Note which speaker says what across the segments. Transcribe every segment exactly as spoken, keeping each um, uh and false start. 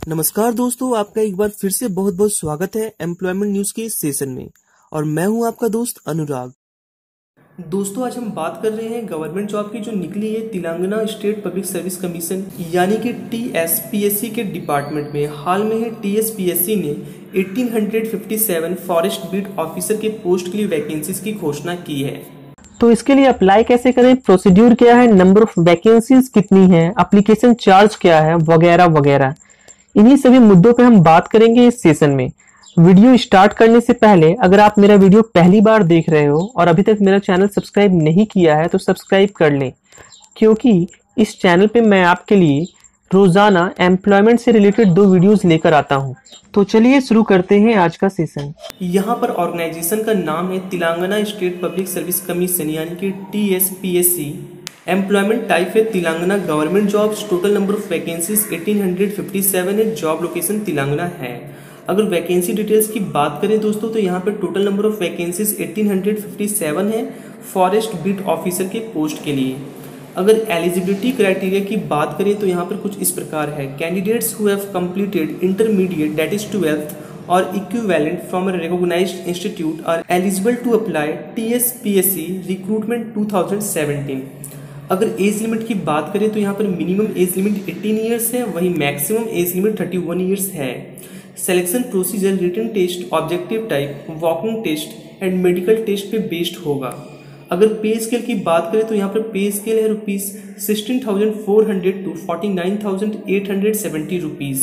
Speaker 1: नमस्कार दोस्तों, आपका एक बार फिर से बहुत बहुत स्वागत है एम्प्लॉयमेंट न्यूज के इस सेशन में। और मैं हूं आपका दोस्त अनुराग। दोस्तों, आज हम बात कर रहे हैं गवर्नमेंट जॉब की जो निकली है Telangana state public service commission यानी कि T S P S C के डिपार्टमेंट में। हाल में ही T S P S C ने अठारह सौ सत्तावन फॉरेस्ट बीट ऑफिसर के पोस्ट के लिए वैकेंसीज की घोषणा की है।
Speaker 2: तो इसके लिए अप्लाई कैसे करें, प्रोसीड्यूर क्या है, नंबर ऑफ वैकेंसीज कितनी है, एप्लीकेशन चार्ज क्या है, वगैरह वगैरह, इन्हीं सभी मुद्दों पे हम बात करेंगे इस सेशन में। वीडियो स्टार्ट करने से पहले अगर आप मेरा वीडियो पहली बार देख रहे हो और अभी तक मेरा चैनल सब्सक्राइब नहीं किया है तो सब्सक्राइब कर लें, क्योंकि इस चैनल पे मैं आपके लिए रोजाना एम्प्लॉयमेंट से रिलेटेड दो वीडियोस लेकर आता हूं। तो चलिए शुरू करते हैं आज का सेशन।
Speaker 1: यहाँ पर ऑर्गेनाइजेशन का नाम है Telangana state public service commission यानी कि T S P S C. Employment type है Telangana government jobs. Total number of vacancies अठारह सौ सत्तावन है। जॉब लोकेशन तेलंगाना है। अगर वैकेंसी डिटेल्स की बात करें दोस्तों तो यहाँ पे टोटल नंबर ऑफ वैकेंसीज अठारह सौ सत्तावन है फॉरेस्ट बीट ऑफिसर के पोस्ट के लिए। अगर एलिजिबिलिटी क्राइटेरिया की बात करें तो यहाँ पर कुछ इस प्रकार है। Candidates who have completed intermediate that is twelfth और equivalent from a recognised institute are eligible to apply T S P S C recruitment two thousand seventeen. अगर एज लिमिट की बात करें तो यहाँ पर मिनिमम एज लिमिट अठारह years है, वहीं मैक्सिमम एज लिमिट इकतीस इयर्स है। Selection procedure written test, objective type, walking test and medical test पे बेस्ड होगा। अगर पे स्केल की बात करें तो यहाँ पर पे स्केल है rupees sixteen thousand four hundred to forty nine thousand eight hundred seventy rupees.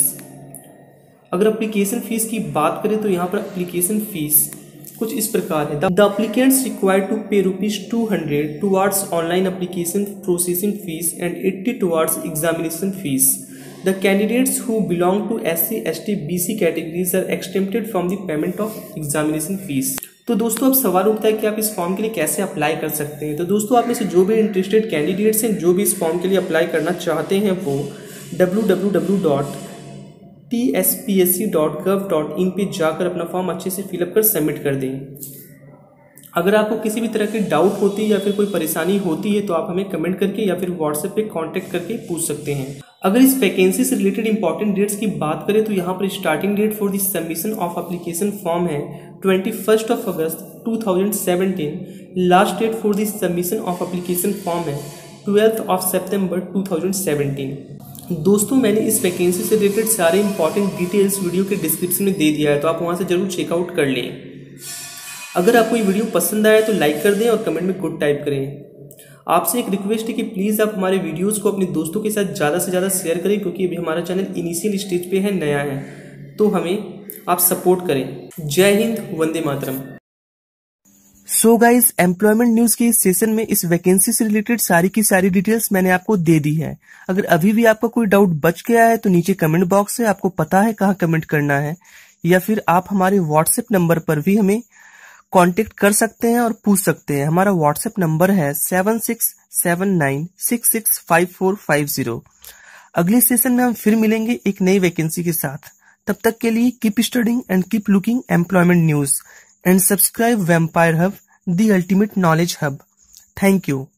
Speaker 1: अगर अप्लीकेशन फीस की बात करें तो यहाँ पर एप्लीकेशन फीस कुछ इस प्रकार है। The applicants required to pay rupees two hundred towards online application processing fee and eighty towards examination fee. The candidates who belong to S C S T B C categories are exempted from the payment of examination fee. तो दोस्तों अब सवाल उठता है कि आप इस form के लिए कैसे अप्लाई कर सकते हैं। तो दोस्तों आप में से जो भी इंटरेस्टेड कैंडिडेट्स हैं, जो भी इस फॉर्म के लिए अप्लाई करना चाहते हैं, वो W W W dot T S P S C dot gov dot in पे जाकर अपना फॉर्म अच्छे से फिलअप कर सबमिट कर दें। अगर आपको किसी भी तरह की डाउट होती है या फिर कोई परेशानी होती है तो आप हमें कमेंट करके या फिर व्हाट्सएप पे कांटेक्ट करके पूछ सकते हैं। अगर इस वैकेंसी से रिलेटेड इंपॉर्टेंट डेट्स की बात करें तो यहाँ पर starting date for the submission of application form है twenty first of August two thousand seventeen. Last date for the submission of application form है twelfth of September two thousand seventeen. दोस्तों मैंने इस वैकेंसी से रिलेटेड सारे important details video के description में दे दिया है, तो आप वहां से जरूर चेकआउट कर लें। अगर आपको ये वीडियो पसंद आया तो लाइक कर दें और कमेंट में गुड टाइप करें। आपसे एक रिक्वेस्ट है कि प्लीज़ आप हमारे वीडियोस को अपने दोस्तों के साथ ज़्यादा से ज़्यादा शेयर करें, क्योंकि अभी हमारा चैनल इनिशियल स्टेज पे है, नया है, तो हमें आप सपोर्ट करें। जय हिंद, वंदे मातरम।
Speaker 3: सो गाइस, एम्प्लॉयमेंट न्यूज के इस सेशन में इस वैकेंसी से रिलेटेड सारी की सारी डिटेल्स मैंने आपको दे दी है। अगर अभी भी आपका कोई डाउट बच गया है तो नीचे कमेंट बॉक्स है, आपको पता है कहाँ कमेंट करना है, या फिर आप हमारे व्हाट्सएप नंबर पर भी हमें कांटेक्ट कर सकते हैं और पूछ सकते हैं। हमारा व्हाट्सएप नंबर है seven six seven nine six six five four five zero. अगले सेशन में हम फिर मिलेंगे एक नई वैकेंसी के साथ। तब तक के लिए keep studying and keep looking employment news and subscribe Vampire Hub, the ultimate knowledge hub. Thank you.